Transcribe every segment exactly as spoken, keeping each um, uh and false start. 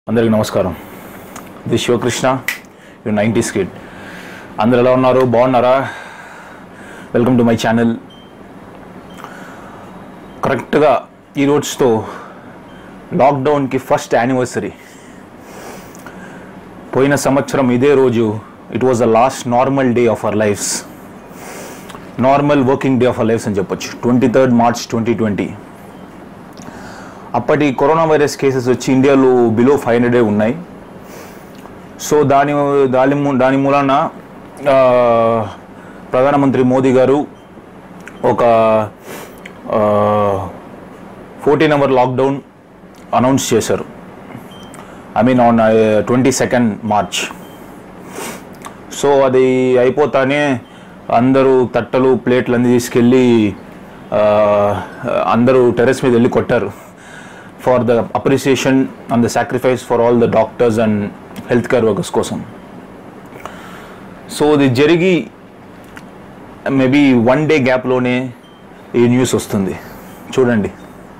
అందరికీ నమస్కారం. ఇది శివకృష్ణ, యూ నైంటీస్ కిడ్. అందరు ఎలా ఉన్నారు? బాగున్నారా? Welcome to my channel. కరెక్ట్గా ఈ రోజుతో లాక్డౌన్కి ఫస్ట్ యానివర్సరీ. పోయిన సంవత్సరం ఇదే రోజు it was the last normal day of our lives, normal working day of our lives అని చెప్పొచ్చు. Twenty third March twenty twenty. అప్పటి కరోనా వైరస్ కేసెస్ వచ్చి ఇండియాలో బిలో ఫైవ్ హండ్రెడే ఉన్నాయి. సో దాని దాని దాని మూలాన ప్రధానమంత్రి మోదీ గారు ఒక ఫోర్టీన్ అవర్ లాక్డౌన్ అనౌన్స్ చేశారు. I mean on twenty second March. So అది అయిపోతానే అందరూ తట్టలు ప్లేట్లు అన్నీ తీసుకెళ్ళి అందరూ టెర్రస్ మీద వెళ్ళి కొట్టారు for the appreciation and the sacrifice for all the doctors and healthcare workers kosam. So the jarigi maybe one day gap lone ee news vastundi chudandi.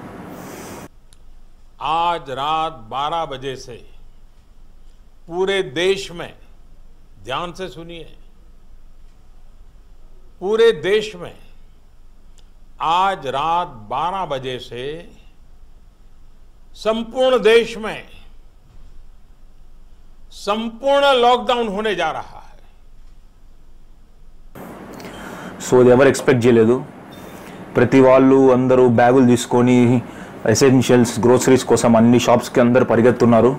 आज रात बारह बजे से पूरे देश में, ध्यान से सुनिए, पूरे देश में आज रात बारह बजे से संपूर्ण देश में संपूर्ण लॉकडाउन होने जा रहा है. సో అది ఎవరు ఎక్స్పెక్ట్ చేయలేదు. ప్రతి వాళ్ళు అందరూ బ్యాగులు తీసుకొని ఎసెన్షియల్స్ గ్రోసరీస్ కోసం అన్ని షాప్స్కి అందరు పరిగెత్తున్నారు.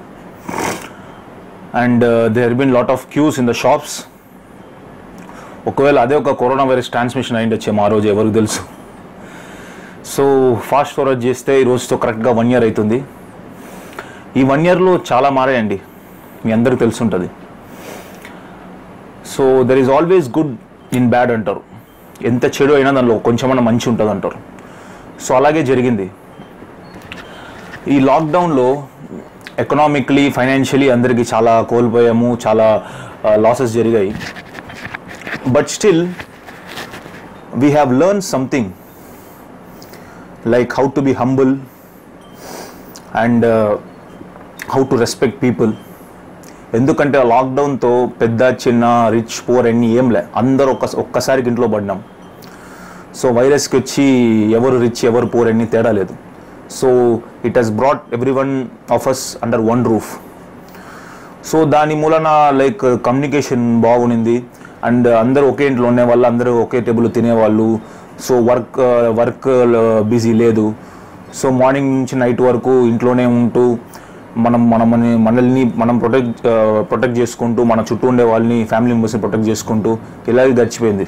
And there her been lot of queues in the shops. ఒకవేళ అదే ఒక కరోనా వైరస్ ట్రాన్స్మిషన్ అయిండొచ్చేమో ఆ రోజు, ఎవరికి తెలుసు. సో ఫాస్ట్ ఫార్వర్డ్ చేస్తే ఈ రోజుతో కరెక్ట్గా వన్ ఇయర్ అవుతుంది. ఈ వన్ ఇయర్లో చాలా మారాయండి, మీ అందరికీ తెలుసుంటుంది. So there is always good in bad అంటారు. ఎంత చెడు అయినా దానిలో కొంచెమన్నా మంచి ఉంటుంది అంటారు. సో అలాగే జరిగింది. ఈ లాక్డౌన్లో ఎకనామిక్లీ, ఫైనాన్షియలీ అందరికీ చాలా కోల్పోయాము, చాలా లాసెస్ జరిగాయి. But still we have learn something, like how to be humble and uh, how to respect people. ఎందుకంటే ఆ లాక్డౌన్తో పెద్ద చిన్న రిచ్ పూర్ అన్నీ ఏం లే, అందరూ ఒక్క ఒక్కసారికి ఇంట్లో పడినాం. సో వైరస్కి వచ్చి ఎవరు రిచ్ ఎవరు పూర్ అన్నీ తేడా లేదు. So it has brought every one of us under one roof. సో దాని మూలన లైక్ కమ్యూనికేషన్ బాగుండింది. అండ్ అందరూ ఒకే ఇంట్లో ఉండే వాళ్ళు, అందరూ ఒకే టేబుల్ తినేవాళ్ళు. సో వర్క్ వర్క్ బిజీ లేదు. సో మార్నింగ్ నుంచి నైట్ వరకు ఇంట్లోనే ఉంటూ మనం మన మనల్ని మనం ప్రొటెక్ట్ ప్రొటెక్ట్ చేసుకుంటూ, మన చుట్టూ ఉండే వాళ్ళని, ఫ్యామిలీ మెంబర్స్ని ప్రొటెక్ట్ చేసుకుంటూ ఇలాగే గడిచిపోయింది.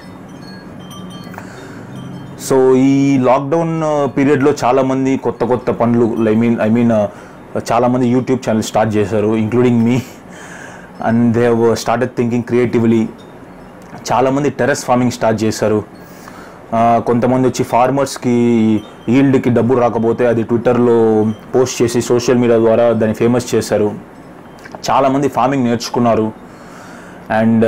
సో ఈ లాక్డౌన్ పీరియడ్లో చాలామంది కొత్త కొత్త పనులు ఐ మీన్ ఐ మీన్ చాలామంది యూట్యూబ్ ఛానల్ స్టార్ట్ చేశారు, including me. And they have started thinking creatively. చాలామంది టెర్రస్ ఫార్మింగ్ స్టార్ట్ చేశారు. కొంతమంది వచ్చి ఫార్మర్స్కి ఈల్డ్కి డబ్బులు రాకపోతే అది ట్విట్టర్లో పోస్ట్ చేసి సోషల్ మీడియా ద్వారా దాన్ని ఫేమస్ చేశారు. చాలామంది ఫార్మింగ్ నేర్చుకున్నారు. అండ్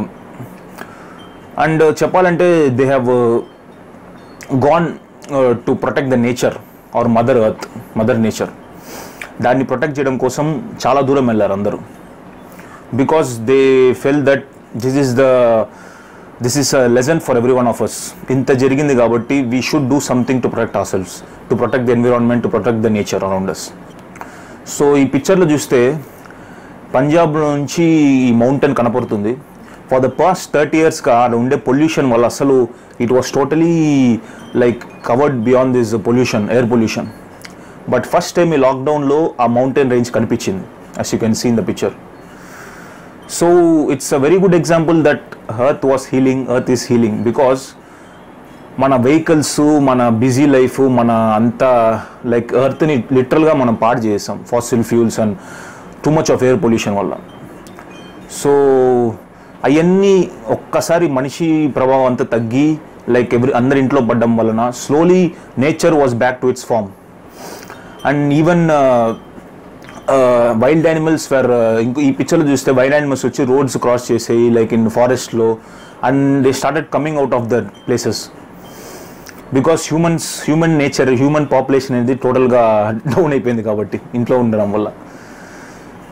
అండ్ చెప్పాలంటే they have gone to protect the nature or mother earth, mother nature. దాన్ని ప్రొటెక్ట్ చేయడం కోసం చాలా దూరం వెళ్ళారు అందరూ. Because they felt that this is the this is a lesson for every one of us. ఇంత జరిగింది కాబట్టి we should do something to protect our selves, to protect the environment, to protect the nature around us. So ఈ పిక్చర్లో చూస్తే పంజాబ్ నుంచి ఈ mountain కనపడుతుంది. For the past thirty ఇయర్స్గా అక్కడ ఉండే పొల్యూషన్ వల్ల అసలు it was totally like covered beyond this pollution, air pollution. But first time ఈ లాక్డౌన్లో ఆ మౌంటైన్ రేంజ్ కనిపించింది, as you can see in the picture. So it's a very good example that earth was healing, earth is healing, because మన vehicles, మన busy life, మన అంతా like ఎర్త్ని లిటరల్గా మనం పాడు చేసాం fossil fuels and too much of air pollution వల్ల. సో అవన్నీ ఒక్కసారి మనిషి ప్రభావం అంతా తగ్గి లైక్ ఎవ్రీ అందరి ఇంట్లో పడ్డం వలన slowly nature was back to its form. And even wild animals for ఇంకో ఈ పిక్చర్లో చూస్తే వైల్డ్ యానిమల్స్ వచ్చి రోడ్స్ క్రాస్ చేసాయి లైక్ ఇన్ ఫారెస్ట్లో. And they started coming out of the places because humans human nature, human population అనేది టోటల్గా down అయిపోయింది కాబట్టి ఇంట్లో ఉండడం వల్ల.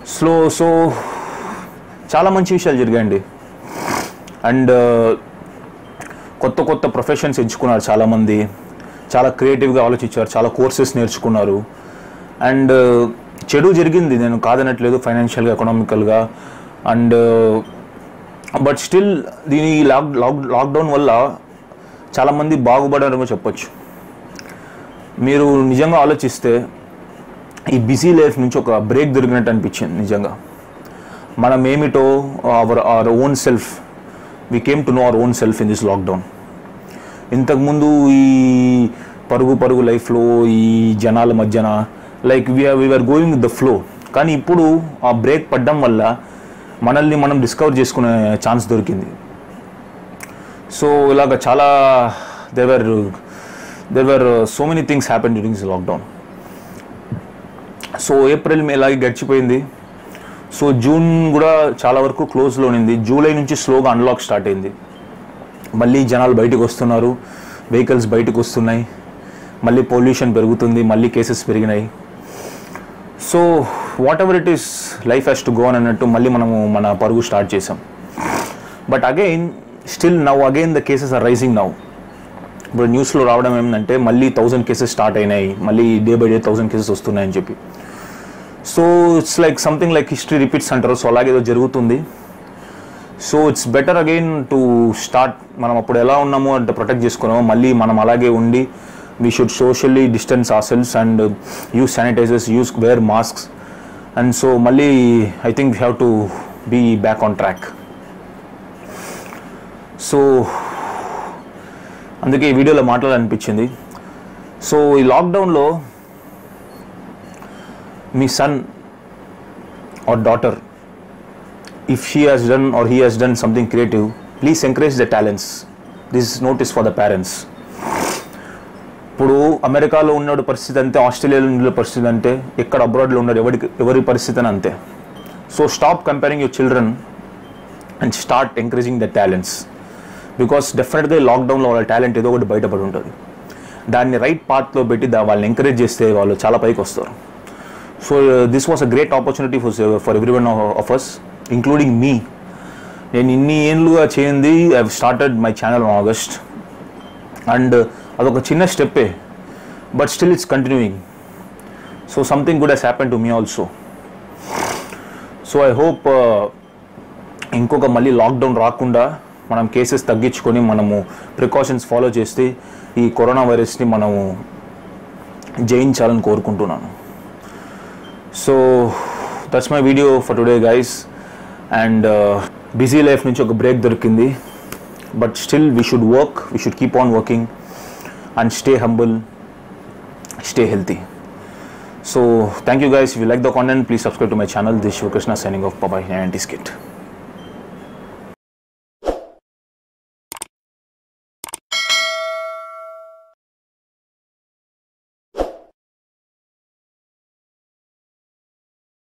స్లో సో చాలా మంచి విషయాలు జరిగాయండి. అండ్ కొత్త కొత్త ప్రొఫెషన్స్ ఎంచుకున్నారు చాలామంది, చాలా క్రియేటివ్గా ఆలోచించారు, చాలా కోర్సెస్ నేర్చుకున్నారు. అండ్ చెడు జరిగింది, నేను కాదనట్లేదు, ఫైనాన్షియల్గా, ఎకనామికల్గా. అండ్ బట్ స్టిల్ దీని లాక్ లాక్ లాక్డౌన్ వల్ల చాలామంది బాగుపడారని చెప్పొచ్చు. మీరు నిజంగా ఆలోచిస్తే ఈ బిజీ లైఫ్ నుంచి ఒక బ్రేక్ దొరికినట్టు అనిపించింది నిజంగా. మనం ఏమిటో our our own self, we came to know our own self in this lockdown. ఇంతకుముందు ఈ పరుగు పరుగు లైఫ్లో ఈ జనాల మధ్యన like we're we're going with the flow. కానీ ఇప్పుడు ఆ బ్రేక్ పడ్డం వల్ల మనల్ని మనం డిస్కవర్ చేసుకునే ఛాన్స్ దొరికింది. సో ఇలాగ చాలా there were there were so many things happen during this lockdown. So April May ఇలాగే గడిచిపోయింది. సో జూన్ కూడా చాలా వరకు క్లోజ్లో ఉంది. జూలై నుంచి స్లోగా అన్లాక్ స్టార్ట్ అయింది. మళ్ళీ జనాలు బయటకు వస్తున్నారు, వెహికల్స్ బయటకు వస్తున్నాయి, మళ్ళీ పొల్యూషన్ పెరుగుతుంది, మళ్ళీ కేసెస్ పెరిగినాయి. So whatever it is, life has to go on అన్నట్టు మళ్ళీ మనము మన పరుగు స్టార్ట్ చేసాం. But again still now again the cases are rising now. ఇప్పుడు న్యూస్లో రావడం ఏంటంటే మళ్ళీ థౌజండ్ కేసెస్ స్టార్ట్ అయినాయి, మళ్ళీ day by day thousand cases వస్తున్నాయని చెప్పి. So it's like something like history repeats అంటారు. సో అలాగేదో జరుగుతుంది. So it's better again to start. మనం అప్పుడు ఎలా ఉన్నామో అంటే ప్రొటెక్ట్ చేసుకున్నామో మళ్ళీ మనం అలాగే ఉండి we should socially distance our selves and use sanitisers, use wear masks. And so మళ్ళీ I think we have to be back on track. So అందుకే ఈ వీడియోలో మాట్లాడాలనిపించింది. సో ఈ లాక్డౌన్లో మీ son or daughter, if she has done or he has done something creative, please encourage the talents. This is notice for the parents. ఇప్పుడు అమెరికాలో ఉన్న పరిస్థితి అంతే, ఆస్ట్రేలియాలో ఉన్న పరిస్థితి అంతే, ఎక్కడ అబ్రాడ్లో ఉన్నారు ఎవరికి ఎవరి పరిస్థితి అని అంతే. So stop comparing your children and start encouraging the talents. Because డెఫినెట్గా లాక్డౌన్లో వాళ్ళ టాలెంట్ ఏదో ఒకటి బయటపడి ఉంటుంది. దాన్ని రైట్ పాత్లో పెట్టి దా వాళ్ళని ఎంకరేజ్ చేస్తే వాళ్ళు చాలా పైకి వస్తారు. So this was a great opportunity for for every one of us, including me. నేను ఇన్ని ఏళ్ళుగా చేయింది, I have started my channel in August. And అదొక చిన్న స్టెప్పే, but still it's continuing. So something good has happen to me also. So I hope ఇంకొక మళ్ళీ lockdown రాకుండా మనం కేసెస్ తగ్గించుకొని మనము ప్రికాషన్స్ ఫాలో చేస్తే ఈ కరోనా వైరస్ని మనము జయించాలని కోరుకుంటున్నాను. So that's my video for today guys. And busy life నుంచి ఒక బ్రేక్ దొరికింది, but still we should work, we should keep on working and stay humble, stay healthy. So thank you guys. If you like the content, please subscribe to my channel. This is Shivakrishna signing off. Bye bye and skit.